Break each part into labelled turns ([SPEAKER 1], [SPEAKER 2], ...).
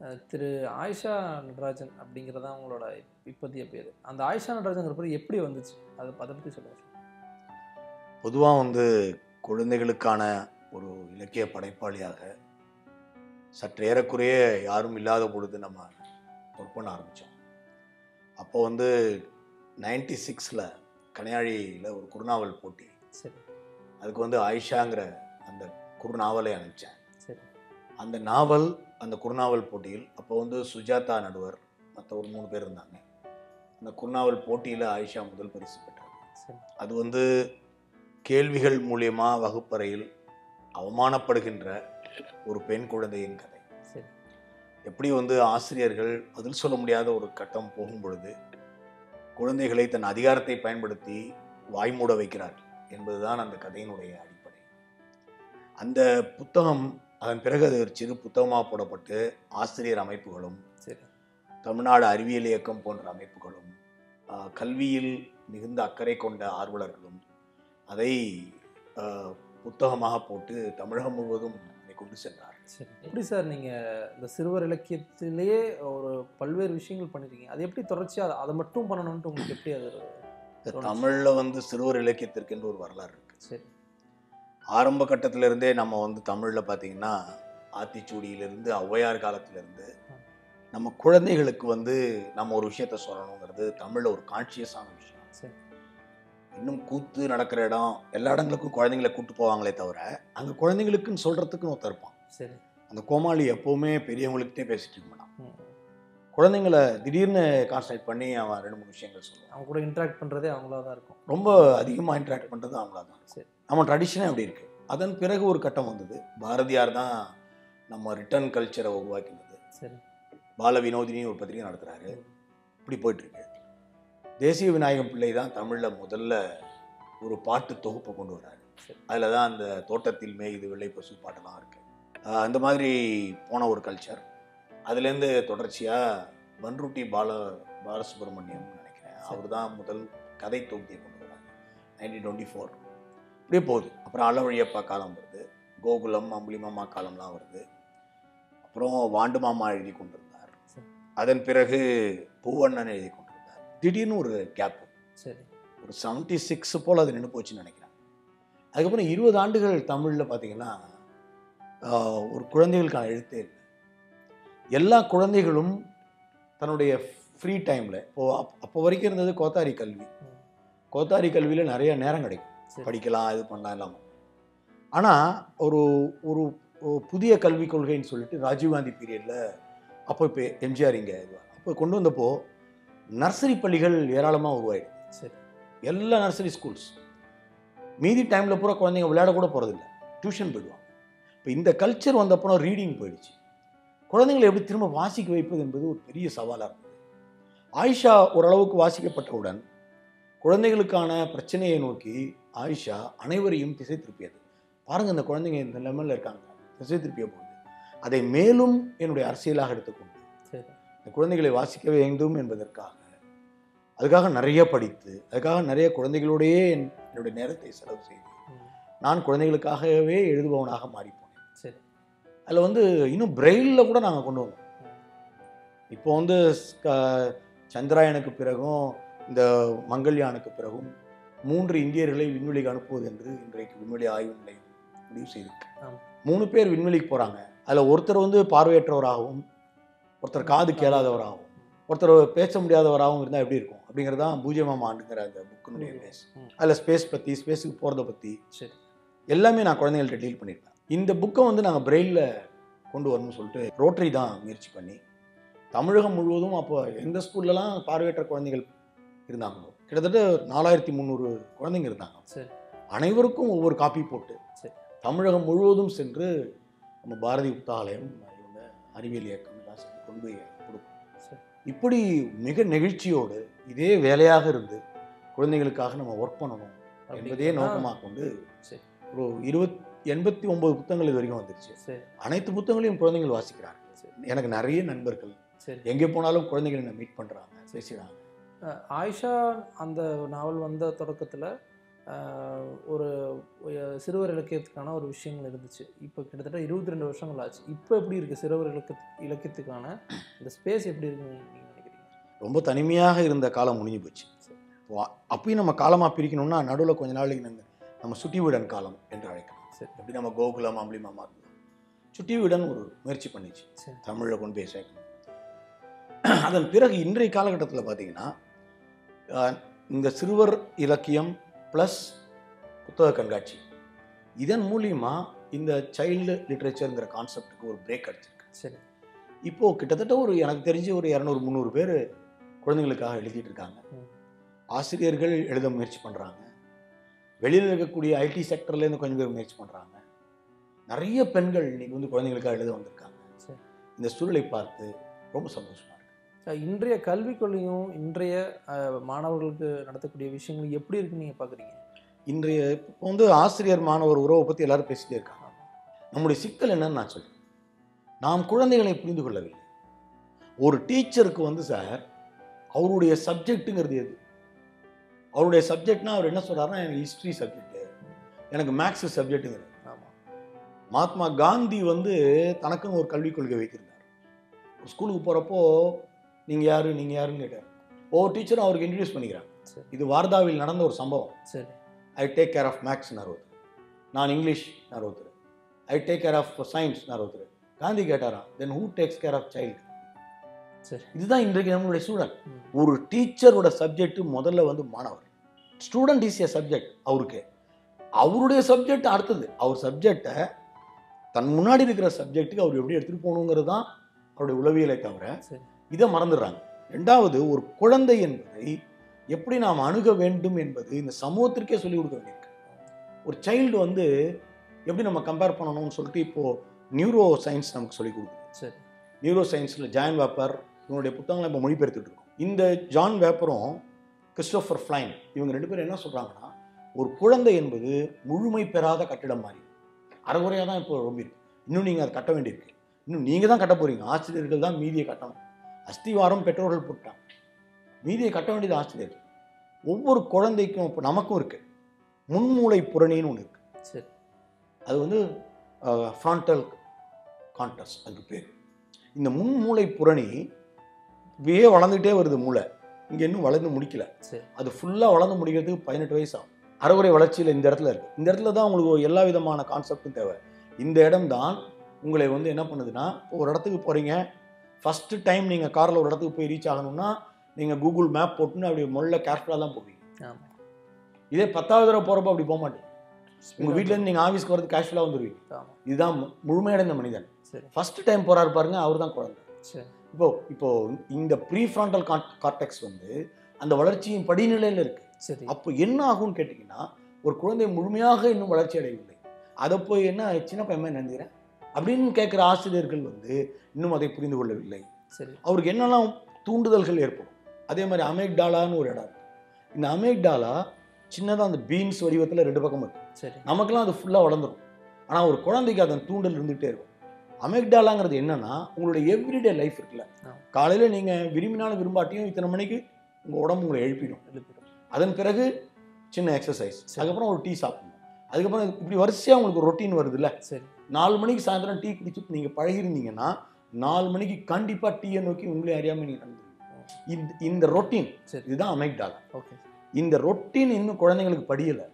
[SPEAKER 1] திரு ஆயிஷா நடராஜன் அப்படிங்கிறது தான் அவங்களோட இப்போதைய பேர். அந்த ஆயிஷா நடராஜன்ங்கிற பேர் எப்படி வந்துச்சு? அதை பற்றி சொல்லுங்கள் சார்.
[SPEAKER 2] பொதுவாக குழந்தைகளுக்கான ஒரு இலக்கிய படைப்பாளியாக சற்று ஏறக்குறைய யாரும் இல்லாத பொழுது நம்ம ஒர்க் பண்ண ஆரம்பித்தோம். அப்போ 96 கனியாழியில் ஒரு குறுநாவல் போட்டி.
[SPEAKER 1] சரி.
[SPEAKER 2] அதுக்கு ஆயிஷாங்கிற அந்த குறுநாவலை அனுப்பிச்சேன்.
[SPEAKER 1] சரி.
[SPEAKER 2] அந்த நாவல் அந்த குறுநாவல் போட்டியில் அப்போ சுஜாதா நடுவர் மற்ற ஒரு 3 பேர் இருந்தாங்க. அந்த குறுநாவல் போட்டியில் ஆயிஷா முதல் பரிசு பெற்றார். அது கேள்விகள் மூலியமா வகுப்பறையில் அவமானப்படுகின்ற ஒரு பெண் குழந்தையின் கதை. எப்படி ஆசிரியர்கள் பதில் சொல்ல முடியாத ஒரு கட்டம் போகும் பொழுது குழந்தைகளை தன் அதிகாரத்தை பயன்படுத்தி வாய்மூட வைக்கிறார்கள் என்பதுதான் அந்த கதையினுடைய அடிப்படை. அந்த புத்தகம் அதன் பிறகு அது ஒரு சிறு புத்தகமாக போடப்பட்டு ஆசிரியர் அமைப்புகளும் தமிழ்நாடு அறிவியல் இயக்கம் போன்ற அமைப்புகளும் கல்வியில் மிகுந்த அக்கறை கொண்ட ஆர்வலர்களும் அதை புத்தகமாக போட்டு தமிழகம் முழுவதும் அதை கொண்டு சென்றார்.
[SPEAKER 1] சரி. எப்படி சார் நீங்கள் இந்த சிறுவர் இலக்கியத்திலேயே ஒரு பல்வேறு விஷயங்கள் பண்ணியிருக்கீங்க, அது எப்படி தொடர்ச்சியாக அதை மட்டும் பண்ணணும்ட்டு உங்களுக்கு எப்படி அது?
[SPEAKER 2] தமிழில் சிறுவர் இலக்கியத்திற்கு என்று ஒரு வரலாறு இருக்குது.
[SPEAKER 1] சரி.
[SPEAKER 2] ஆரம்ப கட்டத்திலிருந்தே நம்ம தமிழில் பார்த்தீங்கன்னா ஆத்திச்சூடியிலிருந்து ஔவையார் காலத்திலிருந்து நம்ம குழந்தைகளுக்கு நம்ம ஒரு விஷயத்த சொல்லணுங்கிறது தமிழில் ஒரு கான்ஷியஸான விஷயம்.
[SPEAKER 1] சரி.
[SPEAKER 2] இன்னும் கூத்து நடக்கிற இடம் எல்லா இடங்களுக்கும் குழந்தைங்களை கூப்பிட்டு போவாங்களே தவிர அங்கே குழந்தைங்களுக்குன்னு சொல்கிறதுக்குன்னு ஒருத்தர் இருப்பான்.
[SPEAKER 1] சரி.
[SPEAKER 2] அந்த கோமாளி எப்போவுமே பெரியவங்களுக்கிட்டே பேசிட்டு இருக்க மாட்டான். குழந்தைங்களை திடீர்னு கான்சன்ட்ரேட் பண்ணி அவன் 2-3 விஷயங்கள் சொல்லுவான்.
[SPEAKER 1] அவங்க கூட இன்ட்ராக்ட் பண்ணுறதே அவங்களா தான் இருக்கும்.
[SPEAKER 2] ரொம்ப அதிகமாக இன்ட்ராக்ட் பண்ணுறது அவங்களா தான்.
[SPEAKER 1] சரி.
[SPEAKER 2] நம்ம ட்ரெடிஷனே அப்படி இருக்குது. அதன் பிறகு ஒரு கட்டம் பாரதியார் தான் நம்ம ரிட்டர்ன் கல்ச்சரை உருவாக்கினது.
[SPEAKER 1] சரி.
[SPEAKER 2] பால வினோதினி ஒரு பத்திரிகை நடத்துகிறாரு. இப்படி போயிட்டுருக்கு. தேசிய விநாயகம் பிள்ளை தான் தமிழில் முதல்ல ஒரு பாட்டு தொகுப்பை கொண்டு வர்றாரு. அதில் தான் அந்த தோட்டத்தில் மேய்து வெள்ளை பசு பாட்டெல்லாம் இருக்குது. அந்த மாதிரி போன ஒரு கல்ச்சர். அதுலேருந்து தொடர்ச்சியாக பன்ருட்டி பாலசுப்ரமணியம் நினைக்கிறேன், அவர் தான் முதல் கதை தொகுதியை கொண்டு வராங்க 1924. இப்படியே போகுது. அப்புறம் அளவழியப்பா காலம் வருது, கோகுலம் அம்புலிமாமா காலம்லாம் வருது. அப்புறம் வாண்டு மாமா எழுதி கொண்டிருந்தார். அதன் பிறகு பூவண்ணன் எழுதி கொண்டிருந்தார். திடீர்னு ஒரு கேப்பு.
[SPEAKER 1] சரி.
[SPEAKER 2] ஒரு 76 போல் அது நின்று போச்சுன்னு நினைக்கிறேன். அதுக்கப்புறம் 20 ஆண்டுகள் தமிழில் பார்த்தீங்கன்னா ஒரு குழந்தைகளுக்கான எழுத்தே இல்லை. எல்லா குழந்தைகளும் தன்னுடைய ஃப்ரீ டைமில் அப்போ வரைக்கும் இருந்தது கோத்தாரி கல்வி. கோத்தாரி கல்வியில் நிறைய நேரம் கிடைக்கும், படிக்கலாம், இது பண்ணலாம் இல்லாமல். ஆனால் ஒரு ஒரு புதிய கல்விக் கொள்கைன்னு சொல்லிட்டு ராஜீவ்காந்தி பீரியடில் அப்போ இப்போ எம்ஜிஆர் இங்கே அப்போ கொண்டு வந்தப்போ நர்சரி பள்ளிகள் ஏராளமாக உருவாயிடுது.
[SPEAKER 1] சரி. எல்லா
[SPEAKER 2] நர்சரி ஸ்கூல்ஸ். மீதி டைமில் பூரா குழந்தைங்க விளையாட கூட போகிறதில்ல, டியூஷன் போயிடுவாங்க. இப்போ இந்த கல்ச்சர் வந்தப்போ ரீடிங் போயிடுச்சு. குழந்தைங்களை எப்படி திரும்ப வாசிக்க வைப்பது என்பது ஒரு பெரிய சவாலாக இருந்தது. ஆயிஷா ஓரளவுக்கு வாசிக்கப்பட்டவுடன் குழந்தைகளுக்கான பிரச்சனையை நோக்கி ஆயிஷா அனைவரையும் திசை திருப்பியது. பாருங்கள், இந்த குழந்தைங்க இந்த லெவலில் இருக்காங்க, திசை திருப்பிய போது அதை மேலும் என்னுடைய அரசியலாக எடுத்துக்கொண்டு இந்த குழந்தைகளை வாசிக்க வேண்டும் என்பதற்காக அதுக்காக நிறைய படித்து அதுக்காக நிறைய குழந்தைகளோடையே என்னுடைய நேரத்தை செலவு செய்து நான் குழந்தைகளுக்காகவே எழுதுபவனாக மாறிப்போனேன்.
[SPEAKER 1] சரி.
[SPEAKER 2] அதில் இன்னும் பிரெயிலில் கூட நாங்கள் கொண்டு வந்தோம். இப்போ சந்திராயனுக்கு பிறகும் இந்த மங்கள்யானுக்கு பிறகும் 3 இந்தியர்களை விண்வெளிக்கு அனுப்புவது என்று இன்றைக்கு விண்வெளி ஆய்வு நிலையம் முடிவு செய்திருக்கு. 3 பேர் விண்வெளிக்கு போகிறாங்க. அதில் ஒருத்தர் பார்வையற்றவராகவும், ஒருத்தர் காது கேளாதவராகவும், ஒருத்தர் பேச முடியாதவராகவும் இருந்தால் எப்படி இருக்கும் அப்படிங்கிறதான் பூஜ்ஜியமாம் ஆண்டுங்கிற அந்த புக்கினுடைய பேஸ். அதில் ஸ்பேஸ் பற்றி, ஸ்பேஸுக்கு போகிறத பற்றி எல்லாமே நான் குழந்தைகள்கிட்ட டீல் பண்ணியிருப்பேன். இந்த புக்கை நாங்கள் பிரெயிலில் கொண்டு வரணும்னு சொல்லிட்டு ரோட்டரி தான் முயற்சி பண்ணி தமிழகம் முழுவதும் அப்போ எந்த ஸ்கூல்லலாம் பார்வையற்ற குழந்தைகள் இருந்தாங்களோ கிட்டத்தட்ட 4300 குழந்தைங்க இருந்தாங்க. அனைவருக்கும் ஒவ்வொரு காப்பி போட்டு தமிழகம் முழுவதும் சென்று நம்ம பாரதி புத்தகாலயம், இவங்க அறிவியல் இயக்கம் எல்லாம் சென்று கொண்டு போய் கொடுக்கும். இப்படி மிக நெகிழ்ச்சியோடு இதே வேலையாக இருந்து குழந்தைகளுக்காக நம்ம ஒர்க் பண்ணணும் என்பதே நோக்கமாக கொண்டு ஒரு 89 புத்தகங்கள் இது வரைக்கும் வந்துருச்சு. அனைத்து புத்தகங்களையும் குழந்தைகள் வாசிக்கிறாங்க. எனக்கு நிறைய நண்பர்கள் எங்கே போனாலும் குழந்தைகளை என்ன மீட் பண்ணுறாங்க, பேசுகிறாங்க.
[SPEAKER 1] ஆயிஷா அந்த நாவல் வந்த தொடக்கத்தில் ஒரு சிறுவர் இலக்கியத்துக்கான ஒரு விஷயங்கள் இருந்துச்சு. இப்போ கிட்டத்தட்ட 22 வருஷங்கள் ஆச்சு. இப்போ எப்படி இருக்குது சிறுவர் இலக்கியத்துக்கான இந்த ஸ்பேஸ் எப்படி இருக்குன்னு நீங்கள் நினைக்கிறீங்க?
[SPEAKER 2] ரொம்ப தனிமையாக இருந்த காலம் முடிஞ்சு போச்சு. அப்பயும் நம்ம காலமாக பிரிக்கணும்னா நடுவில் கொஞ்ச நாளைக்கு நம்ம சுட்டி வீடன் காலம் என்று அழைக்கலாம்.
[SPEAKER 1] சரி.
[SPEAKER 2] எப்படி நம்ம கோகுலம் அம்பளி மாமா இருந்தோம், சுட்டி வீடன் ஒரு முயற்சி பண்ணிச்சு தமிழில் கொண்டு போய் சேர்க்கணும். அதன் பிறகு இன்றைய காலகட்டத்தில் பார்த்தீங்கன்னா இந்த சிறுவர் இலக்கியம் ப்ளஸ் புத்தக கண்காட்சி இதன் மூலியமாக இந்த சைல்டு லிட்ரேச்சருங்கிற கான்செப்டுக்கு ஒரு பிரேக் அடிச்சிருக்கு.
[SPEAKER 1] சரி.
[SPEAKER 2] இப்போது கிட்டத்தட்ட எனக்கு தெரிஞ்சு ஒரு 200-300 பேர் குழந்தைங்களுக்காக எழுதிட்டு இருக்காங்க. ஆசிரியர்கள் எழுத முயற்சி பண்ணுறாங்க. வெளியில் இருக்கக்கூடிய ஐடி செக்டர்லேருந்து கொஞ்சம் பேர் முயற்சி பண்ணுறாங்க. நிறைய பெண்கள் இன்னைக்கு குழந்தைங்களுக்காக எழுத வந்திருக்காங்க. இந்த சூழலை பார்த்து ரொம்ப சந்தோஷமாக இருக்கு.
[SPEAKER 1] இன்றைய கல்விக் கொள்கையும் இன்றைய மாணவர்களுக்கு நடத்தக்கூடிய விஷயங்கள் எப்படி இருக்குன்னு நீங்கள் பார்க்குறீங்க?
[SPEAKER 2] இன்றைய இப்போ ஆசிரியர் மாணவர் உறவை பற்றி எல்லாரும் பேசிட்டே இருக்காங்க. நம்முடைய சிக்கல் என்னன்னு நான் சொல்றேன். நாம் குழந்தைகளை புரிந்து கொள்ளவில்லை. ஒரு டீச்சருக்கு சார் அவருடைய சப்ஜெக்ட்டுங்கிறது எது? அவருடைய சப்ஜெக்ட்னா அவர் என்ன சொல்றாருன்னா, எனக்கு ஹிஸ்ட்ரி சப்ஜெக்ட், எனக்கு மேக்ஸ் சப்ஜெக்ட்டுங்கிறது. மகாத்மா காந்தி தனக்குன்னு ஒரு கல்விக் கொள்கை வைத்திருந்தார். ஸ்கூலுக்கு போகிறப்போ நீங்கள் யாருன்னு கேட்டார். ஒவ்வொரு டீச்சரும் அவருக்கு இன்ட்ரடியூஸ் பண்ணிக்கிறாங்க. இது வார்தாவில் நடந்த ஒரு சம்பவம்.
[SPEAKER 1] சரி.
[SPEAKER 2] I take care of maths ஒருத்தர், நான் இங்கிலீஷ் ஒருத்தர், I take care of science ஒருத்தர். காந்தி கேட்டாராம், then who takes care of child?
[SPEAKER 1] சரி.
[SPEAKER 2] இதுதான் இன்றைக்கு நம்மளுடைய சூழல். ஒரு டீச்சரோட சப்ஜெக்ட் முதல்ல மாணவர், ஸ்டூடெண்ட் இஸ் ஏ சப்ஜெக்ட். அவருடைய சப்ஜெக்ட் அடுத்தது. அவர் சப்ஜெக்டை தன் முன்னாடி இருக்கிற சப்ஜெக்ட்டுக்கு அவர் எப்படி எடுத்துகிட்டு போகணுங்கிறது தான் அவருடைய உளவியலை தவிர இதை மறந்துடுறாங்க. ரெண்டாவது, ஒரு குழந்தை என்பதை எப்படி நாம் அணுக வேண்டும் என்பது இந்த சமூகத்திற்கே சொல்லிக் கொடுக்க வேண்டியிருக்கு. ஒரு சைல்டு எப்படி நம்ம கம்பேர் பண்ணணும்னு சொல்லிட்டு இப்போது நியூரோ சயின்ஸ் நமக்கு சொல்லிக் கொடுக்குது.
[SPEAKER 1] சரி.
[SPEAKER 2] நியூரோ சயின்ஸில் ஜான் வேப்பர் இவனுடைய புத்தகங்களை இப்போ மொழிபெயர்த்துட்டு இருக்கோம். இந்த ஜான் வேப்பரும் கிறிஸ்டோஃபர் ஃப்ளைன் இவங்க 2 பேரும் என்ன சொல்கிறாங்கன்னா, ஒரு குழந்தை என்பது முழுமை பெறாத கட்டிடம் மாதிரி அறகுறையாக தான் இப்போ ரொம்ப இருக்கு. இன்னும் நீங்கள் அதை கட்ட வேண்டியிருக்கு. இன்னும் நீங்கள் தான் கட்ட போகிறீங்க. ஆசிரியர்கள் தான் மீதியை கட்டணும். அஸ்திவாரம் பெற்றோர்கள் போட்டாங்க, மீதியை கட்ட வேண்டியது ஆசிரியர்கள். ஒவ்வொரு குழந்தைக்கும் இப்போ நமக்கும் இருக்கு முன்மூளை புரணின்னு ஒன்று இருக்கு.
[SPEAKER 1] சரி.
[SPEAKER 2] அது ஃப்ரான்டல் கான்டஸ் அதுக்கு பேர். இந்த முன்மூளை புரணி வளர்ந்துகிட்டே வருது. மூளை இங்கே இன்னும் வளர்ந்து முடிக்கல. அது ஃபுல்லாக வளர்ந்து முடிக்கிறதுக்கு 18 வயசு ஆகும். அறகுறை வளர்ச்சியில் இந்த இடத்துல இருக்குது. இந்த இடத்துல தான் உங்களுக்கு எல்லா விதமான கான்செப்டும் தேவை. இந்த இடம் தான் உங்களை என்ன பண்ணுதுன்னா, இப்போ ஒரு இடத்துக்கு போகிறீங்க, ஃபஸ்ட்டு டைம் நீங்கள் காரில் ஒரு இடத்துக்கு போய் ரீச் ஆகணும்னா நீங்கள் கூகுள் மேப் போட்டுன்னு அப்படி முதல்ல கேர்ஃபுல்லாக தான் போவீங்க. இதே 10வது தடவை போகிறப்போ அப்படி போக மாட்டீங்க. உங்கள் வீட்டிலேருந்து நீங்கள் ஆஃபீஸ்க்கு வரது கேஷுவலாக வந்துடுவீங்க. இதுதான் முழுமையடைந்த மனிதன். ஃபஸ்ட்டு டைம் போகிறாரு பாருங்க, அவர் தான் குழந்தை. இப்போ இந்த ப்ரீஃப்ரான்டல் கார்டெக்ஸ் அந்த வளர்ச்சியின் படிநிலையில் இருக்கு. அப்போ என்ன ஆகும்னு கேட்டிங்கன்னா, ஒரு குழந்தை முழுமையாக இன்னும் வளர்ச்சி அடையவில்லை. அதை போய் என்ன சின்ன பையன் நினைக்கிறேன் அப்படின்னு கேட்குற ஆசிரியர்கள் இன்னும் அதை புரிந்து கொள்ளவில்லை. அவருக்கு என்னெல்லாம் தூண்டுதல்கள் ஏற்படும். அதே மாதிரி அமெக்டாலான்னு ஒரு இடம் இருக்கு. இந்த அமெக்டாலா சின்னதாக அந்த பீன்ஸ் வடிவத்தில் 2 பக்கம் இருக்கு. நமக்கெல்லாம் அது ஃபுல்லாக வளர்ந்துடும். ஆனால் ஒரு குழந்தைக்கு அதன் தூண்டல் இருந்துகிட்டே இருக்கும். அமெக்டாலாங்கிறது என்னன்னா, உங்களுடைய எவ்ரிடே லைஃப் இருக்குல்ல, காலையில் நீங்கள் விரும்பினாலும் விரும்பாட்டியும் இத்தனை மணிக்கு உங்கள் உடம்பு உங்களை எழுப்பிடும். அதன் பிறகு சின்ன எக்ஸசைஸ், அதுக்கப்புறம் ஒரு டீ சாப்பிடணும், அதுக்கப்புறம் இப்படி வரிசையாக உங்களுக்கு ஒரு ரொட்டீன் வருது இல்லை. 4 மணிக்கு சாயந்தரம் டீ குடிச்சு நீங்கள் பழகிருந்தீங்கன்னா 4 மணிக்கு கண்டிப்பாக டீயை நோக்கி உங்களே அறியாமல் நீங்கள் நடந்துருவீங்க. இந்த ரொட்டீன் இதுதான் அமெக்டாலா. இந்த ரொட்டீன் இன்னும் குழந்தைங்களுக்கு படியலை.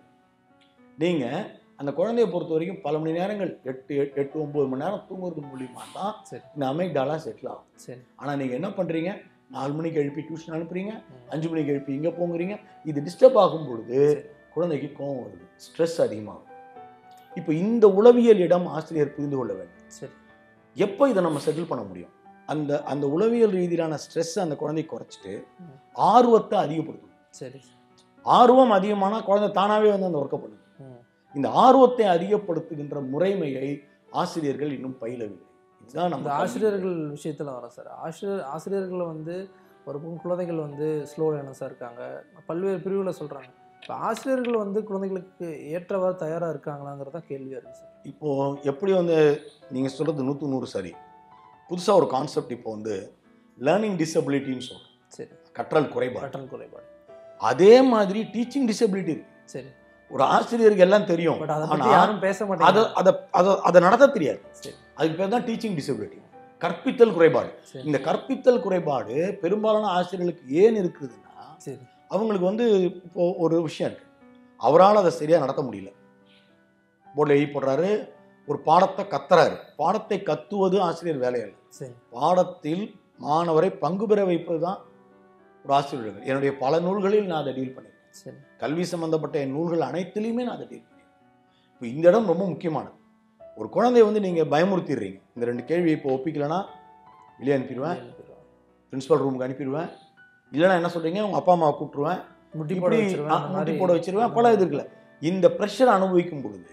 [SPEAKER 2] நீங்கள் அந்த குழந்தைய பொறுத்த வரைக்கும் பல மணி நேரங்கள் 8-9 மணி நேரம் தூங்குறது மூலியமாக தான் இந்த அமெக்டாலா செட்டில் ஆகும். ஆனால் நீங்கள் என்ன பண்ணுறீங்க, 4 மணிக்கு எழுப்பி டியூஷன் அனுப்புறீங்க, 5 மணிக்கு எழுப்பி இங்கே போங்குறீங்க. இது டிஸ்டர்ப் ஆகும் பொழுது குழந்தைக்கு கோவம் வருது, ஸ்ட்ரெஸ் அதிகமாகும். இப்போ இந்த உளவியல் இடம் ஆசிரியர் புரிந்து கொள்ள வேண்டும். எப்போ இதை நம்ம செட்டில் பண்ண முடியும்? அந்த உளவியல் ரீதியிலான ஸ்ட்ரெஸ் அந்த குழந்தை குறைச்சிட்டு ஆர்வத்தை அதிகப்படுத்தணும். ஆர்வம் அதிகமானால் குழந்தை தானாகவே அந்த ஒர்க்கை பண்ணுது. இந்த ஆர்வத்தை அதிகப்படுத்துகின்ற முறைமையை ஆசிரியர்கள் இன்னும் பயிலவில்லை. இதுதான் நம்ம
[SPEAKER 1] ஆசிரியர்கள் விஷயத்தில் வரோம் சார். ஆசிரியர்கள் ஒரு குழந்தைகள் ஸ்லோ லேர்னர்ஸாக இருக்காங்க, பல்வேறு பிரிவில் சொல்கிறாங்க. இப்போ ஆசிரியர்கள் குழந்தைகளுக்கு ஏற்றவாறு தயாராக இருக்காங்களாங்கிறதான் கேள்வியாக இருக்குது சார்.
[SPEAKER 2] இப்போது எப்படி நீங்கள் சொல்கிறது 100 சரி. புதுசாக ஒரு கான்செப்ட் இப்போ லேர்னிங் டிசபிலிட்டின்னு சொல்கிறோம். கற்றல் குறைபாடு.
[SPEAKER 1] கற்றல் குறைபாடு.
[SPEAKER 2] அதே மாதிரி டீச்சிங் டிசபிலிட்டி இருக்கு. ஒரு ஆசிரியருக்கு எல்லாம் தெரியும்,
[SPEAKER 1] பட் அதை பத்தி
[SPEAKER 2] ஆனா
[SPEAKER 1] யாரும் பேச மாட்டாங்க.
[SPEAKER 2] அதை நடத்த தெரியாது.
[SPEAKER 1] சரி.
[SPEAKER 2] அதுக்கு பேர் தான் டீச்சிங் டிசபிலிட்டி, கற்பித்தல் குறைபாடு.
[SPEAKER 1] சரி.
[SPEAKER 2] இந்த கற்பித்தல் குறைபாடு பெரும்பாலான ஆசிரியர்களுக்கு ஏன் இருக்குதுன்னா,
[SPEAKER 1] சரி.
[SPEAKER 2] அவங்களுக்கு வந்து இப்போ ஒரு விஷயம் இருக்கு, அவரால் அதை சரியா நடத்த முடியல. போர்டில் எழுதி போடுறாரு, ஒரு பாடத்தை கத்துறாரு. பாடத்தை கத்துவது ஆசிரியர் வேலையல்ல.
[SPEAKER 1] சரி.
[SPEAKER 2] பாடத்தில் மாணவரை பங்கு பெற வைப்பது தான் ஒரு ஆசிரியர் வேலை. என்னுடைய பல நூல்களில் நான் அதை டீல் பண்ணியிருக்கேன்.
[SPEAKER 1] சரி.
[SPEAKER 2] கல்வி சம்பந்தப்பட்ட என் நூல்கள் அனைத்திலையுமே நான் அதை டீல் பண்ணியிருக்கேன். இப்போ இந்த இடம் ரொம்ப முக்கியமானது. ஒரு குழந்தைய வந்து நீங்கள் பயமுறுத்திடுறீங்க, இந்த 2 கேள்வியை இப்போ ஒப்பிக்கலைன்னா வெளியே அனுப்பிடுவேன், பிரின்சிபல் ரூமுக்கு அனுப்பிடுவேன், இல்லைன்னா என்ன சொல்கிறீங்க, உங்கள் அப்பா அம்மாவை கூப்பிட்டுருவேன்,
[SPEAKER 1] முட்டி
[SPEAKER 2] போட வச்சிருவேன், பல இது இருக்குல்ல. இந்த ப்ரெஷர் அனுபவிக்கும் பொழுது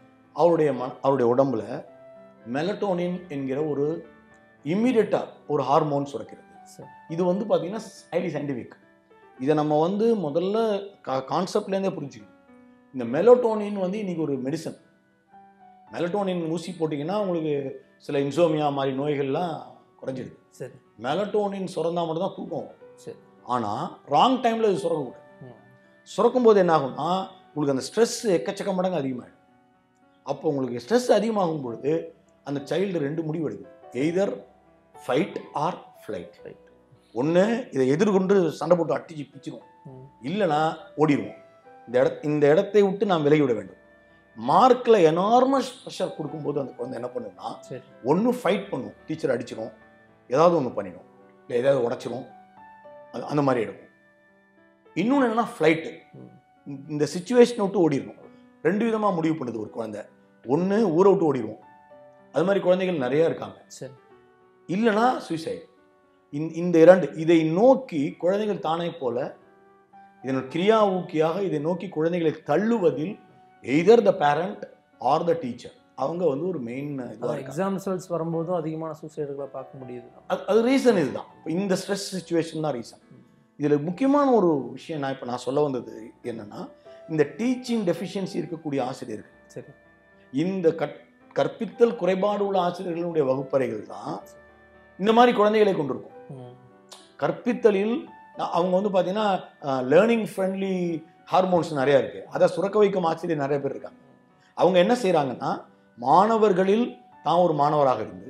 [SPEAKER 2] அவருடைய உடம்புல மெலட்டோனின் என்கிற ஒரு இம்மிடியட்டா ஒரு ஹார்மோன் சுரக்கிறது. இது வந்து பார்த்தீங்கன்னா ஹைலி சயின்டிஃபிக். இதை நம்ம வந்து முதல்ல கான்செப்ட்லேருந்தே புரிஞ்சுக்கணும். இந்த மெலட்டோனின் வந்து இன்னைக்கு ஒரு மெடிசன். மெலட்டோனின் ஊசி போட்டிங்கன்னா உங்களுக்கு சில இன்சோமியா மாதிரி நோய்கள்லாம் குறைஞ்சிடுது. சரி. மெலட்டோனின் சுரந்தா மட்டும் தான் தூக்கம். சரி. ஆனால் ராங் டைமில் இது சுரக்கக்கூடாது. சுரக்கும் போது என்ன ஆகும்னா உங்களுக்கு அந்த ஸ்ட்ரெஸ் எக்கச்சக்க மடங்கு அதிகமாகிடும். அப்போ உங்களுக்கு ஸ்ட்ரெஸ் அதிகமாகும் பொழுது அந்த சைல்டு 2 முடிவு எடுக்குது, எய்தர் ஃபைட் ஆர் ஃப்ளைட். ஒன்று இதை எதிர்கொண்டு சண்டை போட்டு அட்டிச்சு பிச்சிடும், இல்லைனா ஓடிடுவோம். இந்த இடத்தை விட்டு நாம் விலகி விட வேண்டும். மார்க்கில் எனார்மஸ் ப்ரெஷர் கொடுக்கும்போது அந்த குழந்தை என்ன பண்ணுன்னா, ஒன்று ஃபைட் பண்ணும், டீச்சர் அடிச்சிடும், ஏதாவது ஒன்று பண்ணிடும், இல்லை ஏதாவது உடச்சிடும், அந்த மாதிரி எடுக்கும். இன்னொன்று என்னன்னா ஃப்ளைட்டு, இந்த சிச்சுவேஷனை விட்டு ஓடிடணும். 2 விதமாக முடிவு பண்ணுது ஒரு குழந்தை. ஒன்று ஊரை விட்டு ஓடிடுவோம், அது மாதிரி குழந்தைகள் நிறைய இருக்காங்க. சரி. இல்லைனா சூசைட். இந்த 2 இதை நோக்கி குழந்தைகள் தானே போல இதன் கிரியா ஊக்கியாக இதை நோக்கி குழந்தைகளை தள்ளுவதில் either the parent or the teacher அவங்க வந்து ஒரு மெயின்
[SPEAKER 1] எக்ஸாம் ரிசல்ட்ஸ் வரும்போதும் அதிகமான சூசைடுகளை பார்க்க முடியுது.
[SPEAKER 2] அது ரீசன் இதுதான். இந்த ஸ்ட்ரெஸ் சிச்சுவேஷன் தான் ரீசன். இதில் முக்கியமான ஒரு விஷயம் நான் சொல்ல வந்தது என்னன்னா, இந்த டீச்சிங் டெஃபிஷியன்சி இருக்கக்கூடிய ஆசிரியர்கள், சரி, இந்த கற்பித்தல் குறைபாடு உள்ள ஆசிரியர்களுடைய வகுப்பறைகள் தான் இந்த மாதிரி குழந்தைகளை கொண்டிருக்கும். கற்பித்தலில் அவங்க வந்து பார்த்தீங்கன்னா லேர்னிங் ஃப்ரெண்ட்லி ஹார்மோன்ஸ் நிறையா இருக்குது, அதை சுரக்க வைக்கும் ஆசிரியர் நிறைய பேர் இருக்காங்க. அவங்க என்ன செய்கிறாங்கன்னா, மாணவர்களில் தான் ஒரு மாணவராக இருந்து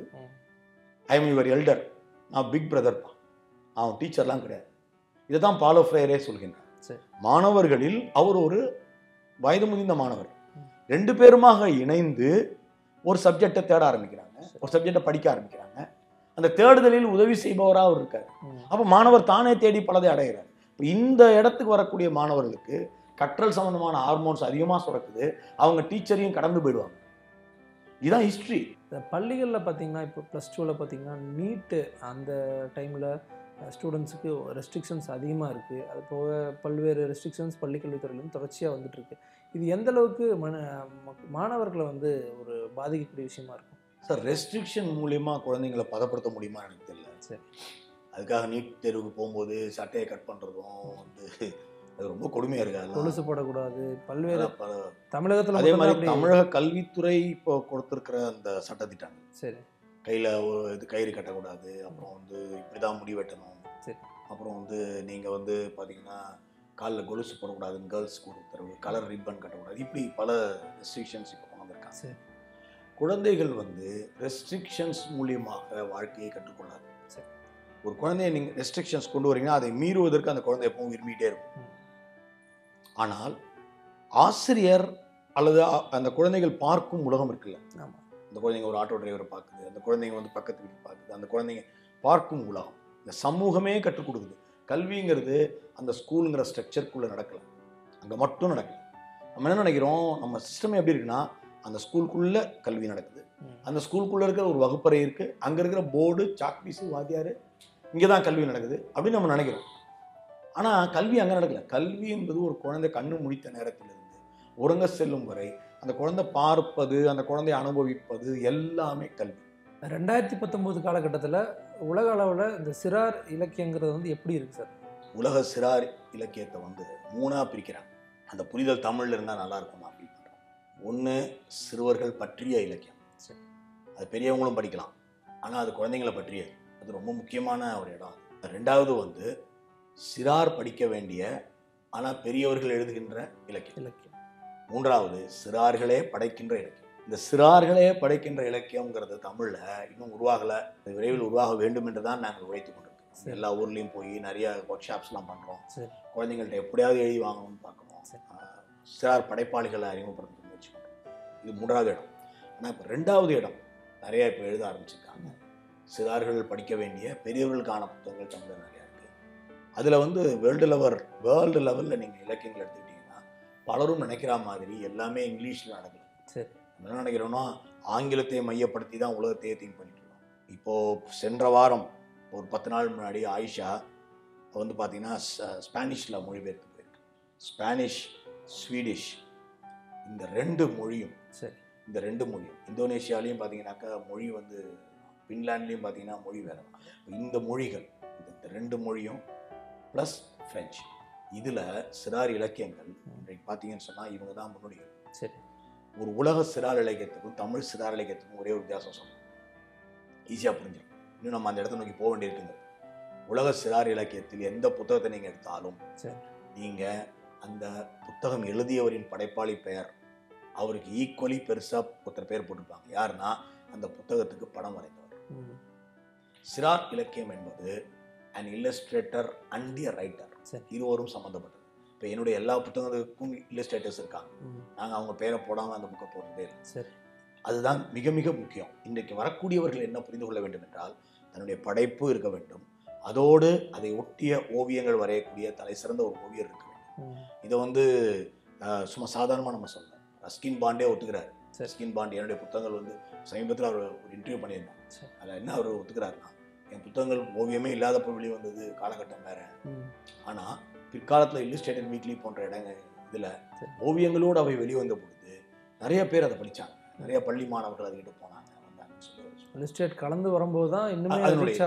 [SPEAKER 2] ஐ எம் யுவர் எல்டர், நான் பிக் பிரதர் தான், அவன் டீச்சர்லாம் கிடையாது, இதை தான் பாலோ ஃப்ரையரே சொல்கின்றார். மாணவர்களில் அவர் ஒரு வயது முதிர்ந்த மாணவர், 2 பேருமாக இணைந்து ஒரு சப்ஜெக்டை தேட ஆரம்பிக்கிறாங்க, ஒரு சப்ஜெக்டை படிக்க ஆரம்பிக்கிறாங்க. அந்த தேடுதலில் உதவி செய்பவராக அவர் இருக்கார். அப்போ மாணவர் தானே தேடி பலதை அடைகிறார். இந்த இடத்துக்கு வரக்கூடிய மாணவர்களுக்கு கற்றல் சம்பந்தமான ஹார்மோன்ஸ் அதிகமாக சுரக்குது, அவங்க டீச்சரையும் கடந்து போயிடுவாங்க. இதுதான் ஹிஸ்ட்ரி.
[SPEAKER 1] பள்ளிகளில் பார்த்தீங்கன்னா, இப்போ +2ல் பார்த்தீங்கன்னா நீட்டு அந்த டைமில் ஸ்டூடெண்ட்ஸுக்கு ரெஸ்ட்ரிக்ஷன்ஸ் அதிகமாக இருக்குது. அது போக பல்வேறு ரெஸ்ட்ரிக்ஷன்ஸ் பள்ளிக்கல்வித்துறையிலும் தொடர்ச்சியாக வந்துட்டுருக்கு. இது எந்த அளவுக்கு மாணவர்களை வந்து ஒரு பாதிக்கக்கூடிய விஷயமா இருக்கும்
[SPEAKER 2] சார்? ரெஸ்ட்ரிக்ஷன் மூலயமா குழந்தைங்களை பதப்படுத்த முடியுமா எனக்கு தெரியல. சரி, அதுக்காக நீட் தேர்வுக்கு போகும்போது சட்டையை கட் பண்ணுறதும் வந்து அது ரொம்ப கொடுமையாக இருக்காது.
[SPEAKER 1] கொலுசு போடக்கூடாது, பல்வேறு தமிழகத்தில்
[SPEAKER 2] அதே மாதிரி தமிழக கல்வித்துறை இப்போ கொடுத்துருக்கிற அந்த சட்டத்திட்டம், சரி, கையில் இது கயிறு கட்டக்கூடாது, அப்புறம் வந்து இப்படி தான் முடி வெட்டணும், சரி, அப்புறம் வந்து நீங்கள் வந்து பார்த்தீங்கன்னா காலில் கொலுசு போடக்கூடாதுன்னு கேர்ள்ஸ்க்கு ஒரு உத்தரவு, கலர் ரிப்பன் கட்டக்கூடாது, இப்படி பல ரெஸ்ட்ரிக்ஷன்ஸ் இப்போ கொண்டு வந்திருக்காங்க. சரி, குழந்தைகள் வந்து ரெஸ்ட்ரிக்ஷன்ஸ் மூலியமாக வாழ்க்கையை கற்றுக்கொள்ளாது. சரி, ஒரு குழந்தைய நீங்கள் ரெஸ்ட்ரிக்ஷன்ஸ் கொண்டு வரீங்கன்னா அதை மீறுவதற்கு அந்த குழந்தை எப்பவும் விரும்பிகிட்டே இருக்கும். ஆனால் ஆசிரியர் அல்லது அந்த குழந்தைகள் பார்க்கும் உலகம் இருக்குல்ல, அந்த குழந்தைங்க ஒரு ஆட்டோ டிரைவரை பார்க்குது, அந்த குழந்தைங்க வந்து பக்கத்து வீட்டு பார்க்குது, அந்த குழந்தைங்க பார்க்கும் உலகம் இந்த சமூகமே கற்றுக் கொடுக்குது. கல்விங்கிறது அந்த ஸ்கூலுங்கிற ஸ்ட்ரக்சருக்குள்ளே நடக்கலை, அங்கே மட்டும் நடக்கலை. நம்ம என்ன நினைக்கிறோம், நம்ம சிஸ்டம் எப்படி இருக்குன்னா, அந்த ஸ்கூலுக்குள்ளே கல்வி நடக்குது, அந்த ஸ்கூலுக்குள்ளே இருக்கிற ஒரு வகுப்பறை இருக்குது, அங்கே இருக்கிற போர்டு சாக் பீஸு வாத்தியார், இங்கே தான் கல்வி நடக்குது அப்படின்னு நம்ம நினைக்கிறோம். ஆனால் கல்வி அங்கே நடக்கலை. கல்வி என்பது ஒரு குழந்தை கண்ணு முழித்த நேரத்திலிருந்து உறங்க செல்லும் வரை அந்த குழந்தை பார்ப்பது, அந்த குழந்தை அனுபவிப்பது எல்லாமே கல்வி.
[SPEAKER 1] 2019 காலகட்டத்தில் உலக அளவில் இந்த சிறார் இலக்கியங்கிறது வந்து எப்படி இருக்குது சார்?
[SPEAKER 2] உலக சிறார் இலக்கியத்தை வந்து 3ஆக பிரிக்கிறாங்க. அந்த புரிதல் தமிழில் இருந்தால் நல்லாயிருக்கும் நான் ஃபீல் பண்ணுறேன். ஒன்று சிறுவர்கள் பற்றிய இலக்கியம், சரி, அது பெரியவங்களும் படிக்கலாம், ஆனால் அது குழந்தைங்களை பற்றியது, அது ரொம்ப முக்கியமான ஒரு இடம். 2வது வந்து சிறார் படிக்க வேண்டிய ஆனால் பெரியவர்கள் எழுதுகின்ற இலக்கியம். மூன்றாவது சிறார்களே படைக்கின்ற இலக்கியம். இந்த சிறார்களே படைக்கின்ற இலக்கியம்ங்கிறது தமிழில் இன்னும் உருவாகலை, விரைவில் உருவாக வேண்டும் என்று தான் நாங்கள் உழைத்து கொண்டிருக்கோம். எல்லா ஊர்லேயும் போய் நிறைய ஒர்க் ஷாப்ஸ்லாம் பண்ணுறோம். குழந்தைங்கள்ட்ட எப்படியாவது எழுதி வாங்கணும்னு பார்க்கணும். சிறார் படைப்பாளிகளை அறிமுகப்படுத்த முயற்சி பண்ணுறோம். இது மூன்றாவது இடம். ஆனால் இப்போ ரெண்டாவது இடம் நிறைய இப்போ எழுத ஆரம்பிச்சிருக்காங்க. சிறார்கள் படிக்க வேண்டிய பெரியவர்களுக்கான புத்தகங்கள் தமிழில் நிறையா இருக்குது. அதில் வந்து வேர்ல்டு லெவலில் நீங்கள் இலக்கியங்கள் எடுத்துக்கிட்டிங்கன்னா பலரும் நினைக்கிற மாதிரி எல்லாமே இங்கிலீஷில் நடக்கல.
[SPEAKER 1] சரி,
[SPEAKER 2] என்ன நினைக்கிறோன்னா ஆங்கிலத்தை மையப்படுத்தி தான் உலகத்தையே திங்க் பண்ணிட்டு இருக்கோம். இப்போது சென்ற வாரம் ஒரு 10 நாள் முன்னாடி ஆயிஷா வந்து பார்த்திங்கன்னா ஸ்பானிஷில் மொழிபெயர்த்து போயிருக்கு. ஸ்பானிஷ், ஸ்வீடிஷ், இந்த 2 மொழியும்,
[SPEAKER 1] சரி,
[SPEAKER 2] இந்த 2 மொழியும் இந்தோனேஷியாலையும் பார்த்தீங்கன்னாக்கா மொழி வந்து, ஃபின்லாண்ட்லேயும் பார்த்தீங்கன்னா மொழி வேறு. இந்த மொழிகள், இந்த 2 மொழியும் ப்ளஸ் ஃப்ரெஞ்சு, இதில் சிறார் இலக்கியங்கள் இன்றைக்கு பார்த்தீங்கன்னு சொன்னால் இவங்க தான் முன்னோடிகள்.
[SPEAKER 1] சரி,
[SPEAKER 2] ஒரு உலக சிறார் இலக்கியத்துக்கும் தமிழ் சிறார் இலக்கியத்துக்கும் ஒரே ஒரு வித்தியாசம் சொல்லணும், ஈஸியாக புரிஞ்சிடும். இன்னும் நம்ம அந்த இடத்த நோக்கி போக வேண்டியிருக்குங்க. உலக சிறார் இலக்கியத்தில் எந்த புத்தகத்தை நீங்கள் எடுத்தாலும் நீங்கள் அந்த புத்தகம் எழுதியவரின் படைப்பாளி பெயர் அவருக்கு ஈக்குவலி பெருசாக ஒருத்தர் பேர் போட்டிருப்பாங்க. யாருன்னா அந்த புத்தகத்துக்கு படம் வரைந்தவர். சிறார் இலக்கியம் என்பது an illustrator and a writer, இருவரும் சம்மந்தப்பட்டது. இப்போ என்னுடைய எல்லா புத்தகங்களுக்கும் இல்லஸ்ட்ரேட்டர்ஸ் இருக்காங்க. நாங்கள் அவங்க பேரை போடாமல் அந்த புக்கை போடுறதே இல்லை. அதுதான் மிக மிக முக்கியம். இன்றைக்கு வரக்கூடியவர்கள் என்ன புரிந்து கொள்ள வேண்டும் என்றால், தன்னுடைய படைப்பு இருக்க வேண்டும், அதோடு அதை ஒட்டிய ஓவியங்கள் வரையக்கூடிய தலை சிறந்த ஒரு ஓவியர் இருக்க வேண்டும். இதை வந்து சும்மா சாதாரணமாக நம்ம சொல்லலாம். ரஸ்கின் பாண்டே ஒத்துக்கிறார். ரஸ்கின் பாண்டே என்னுடைய புத்தகங்கள் வந்து சமீபத்தில் அவர் ஒரு இன்டர்வியூ பண்ணியிருந்தாங்க. அதில் என்ன அவர் ஒத்துக்கிறாருன்னா, என் புத்தகங்கள் ஓவியமே இல்லாதப்போ வெளியே வந்தது, காலகட்டம் வேறு. ஆனால் பிற்காலத்தில் இல்லுஸ்ட்ரேட்டட் வீக்லி போன்ற இடங்கள் இதில் ஓவியங்களோடு அவை வெளிவந்த பொழுது நிறைய பேர் அதை படித்தாங்க. நிறைய பள்ளி மாணவர்கள் அதுக்கிட்ட போனாங்க, வந்தாங்கன்னு சொல்லி
[SPEAKER 1] இல்லுஸ்ட்ரேட் கலந்து வரும்போது தான் இன்னுமே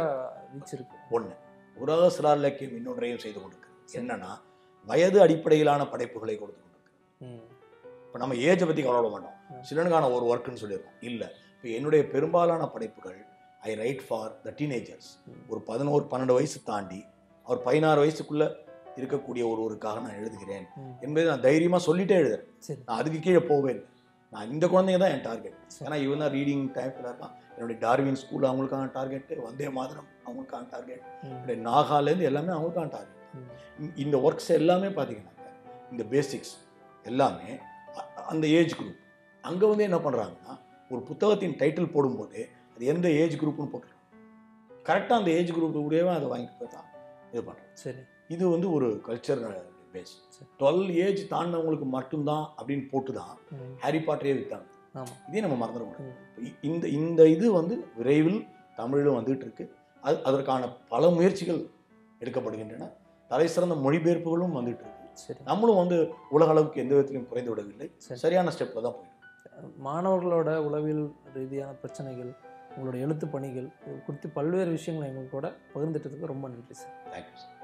[SPEAKER 1] ரீச் இருக்கு.
[SPEAKER 2] ஒன்று உலக சிறார் இலக்கியம் இன்னொன்றையும் செய்து கொண்டிருக்கு. என்னன்னா வயது அடிப்படையிலான படைப்புகளை கொடுத்து கொண்டிருக்கு. இப்போ நம்ம ஏஜை பற்றி கவலைப்பட மாட்டோம். சிலனுக்கான ஒரு ஒர்க்குன்னு சொல்லியிருக்கோம். இல்லை, இப்போ என்னுடைய பெரும்பாலான படைப்புகள் I write for the teenagers. ஒரு 11-12 வயசு தாண்டி அவர் 16 வயசுக்குள்ளே இருக்கக்கூடிய ஒருவருக்காக நான் எழுதுகிறேன் என்பதை நான் தைரியமாக சொல்லிட்டே எழுதுறேன். நான் அதுக்கு கீழே போவே இல்லை. நான் இந்த குழந்தைங்க தான் என் டார்கெட். ஏன்னா இவன் தான் ரீடிங் டைப்பில் இருக்கான். என்னுடைய டார்வின் ஸ்கூல் அவங்களுக்கான டார்கெட்டு, வந்தே மாதிரம் அவங்களுக்கான டார்கெட், என்னுடைய நாகாலேருந்து எல்லாமே அவங்களுக்கான டார்கெட். இந்த ஒர்க்ஸ் எல்லாமே பார்த்தீங்கன்னாக்க இந்த பேசிக்ஸ் எல்லாமே அந்த ஏஜ் குரூப். அங்கே வந்து என்ன பண்ணுறாங்கன்னா, ஒரு புத்தகத்தின் டைட்டில் போடும்போது அது எந்த ஏஜ் குரூப்னு போட்டுருக்காங்க. கரெக்டாக அந்த ஏஜ் குரூப் கூடவே அதை வாங்கிட்டு போய் தான் இது பண்ணுறோம். சரி, இது வந்து ஒரு கல்ச்சர் பேஸ். 12 ஏஜ் தாண்டினவங்களுக்கு மட்டும்தான் அப்படின்னு போட்டு தான் ஹாரி பாட்டரே விற்றாங்க. இதே நம்ம மறந்துடக்கூடாது. இந்த இது வந்து விரைவில் தமிழிலும் வந்துட்டு இருக்கு. அதற்கான பல முயற்சிகள் எடுக்கப்படுகின்றன. தலை சிறந்த மொழிபெயர்ப்புகளும் வந்துட்டு இருக்கு. நம்மளும் வந்து உலக அளவுக்கு எந்த விதத்திலையும் குறைந்து விடவில்லை. சரியான ஸ்டெப்பில் தான் போயிடும்.
[SPEAKER 1] மாணவர்களோட உளவியல் ரீதியான பிரச்சனைகள், உங்களோட எழுத்து பணிகள் குறித்து பல்வேறு விஷயங்களை எங்களுக்கு கூட பகிர்ந்துட்டதுக்கு ரொம்ப நன்றி சார்.
[SPEAKER 2] Thank you sir.